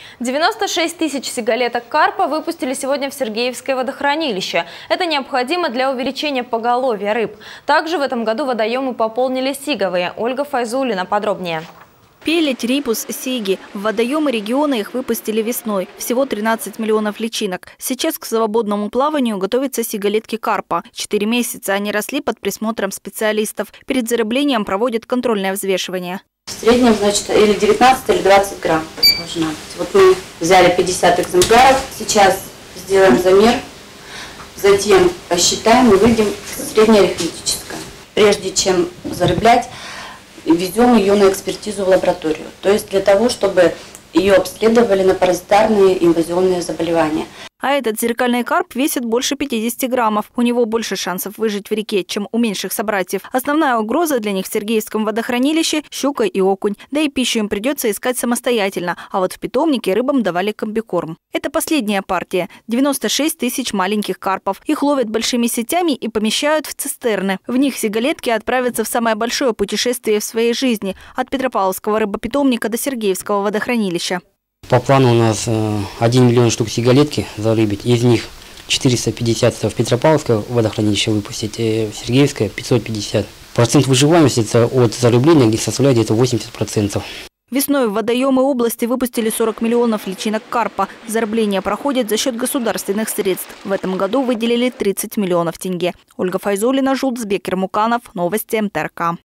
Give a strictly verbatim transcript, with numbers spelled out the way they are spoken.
девяносто шесть тысяч сигалеток карпа выпустили сегодня в Сергеевское водохранилище. Это необходимо для увеличения поголовья рыб. Также в этом году водоемы пополнили сиговые. Ольга Файзулина подробнее. Пелеть, рипус, сиги. В водоемы региона их выпустили весной. Всего тринадцать миллионов личинок. Сейчас к свободному плаванию готовятся сигалетки карпа. Четыре месяца они росли под присмотром специалистов. Перед зарыблением проводят контрольное взвешивание. В среднем, значит, или девятнадцать, или двадцать грамм должна быть. Вот мы взяли пятьдесят экземпляров. Сейчас сделаем замер. Затем посчитаем и выйдем среднеарифметическое. Прежде чем зарыблять, везем ее на экспертизу в лабораторию. То есть для того, чтобы ее обследовали на паразитарные инвазионные заболевания. А этот зеркальный карп весит больше пятидесяти граммов. У него больше шансов выжить в реке, чем у меньших собратьев. Основная угроза для них в Сергеевском водохранилище – щука и окунь. Да и пищу им придется искать самостоятельно. А вот в питомнике рыбам давали комбикорм. Это последняя партия – девяносто шесть тысяч маленьких карпов. Их ловят большими сетями и помещают в цистерны. В них сигалетки отправятся в самое большое путешествие в своей жизни – от Петропавловского рыбопитомника до Сергеевского водохранилища. По плану у нас один миллион штук сигалетки зарыбить. Из них четыреста пятьдесят в Петропавловское водохранилище выпустить, и в Сергеевское пятьсот пятьдесят. Процент выживаемости от зарыбления составляет где-то восемьдесят процентов. Весной в водоемы области выпустили сорок миллионов личинок карпа. Зарыбление проходит за счет государственных средств. В этом году выделили тридцать миллионов тенге. Ольга Файзулина, Жулцбек Ермуканов. Новости МТРК.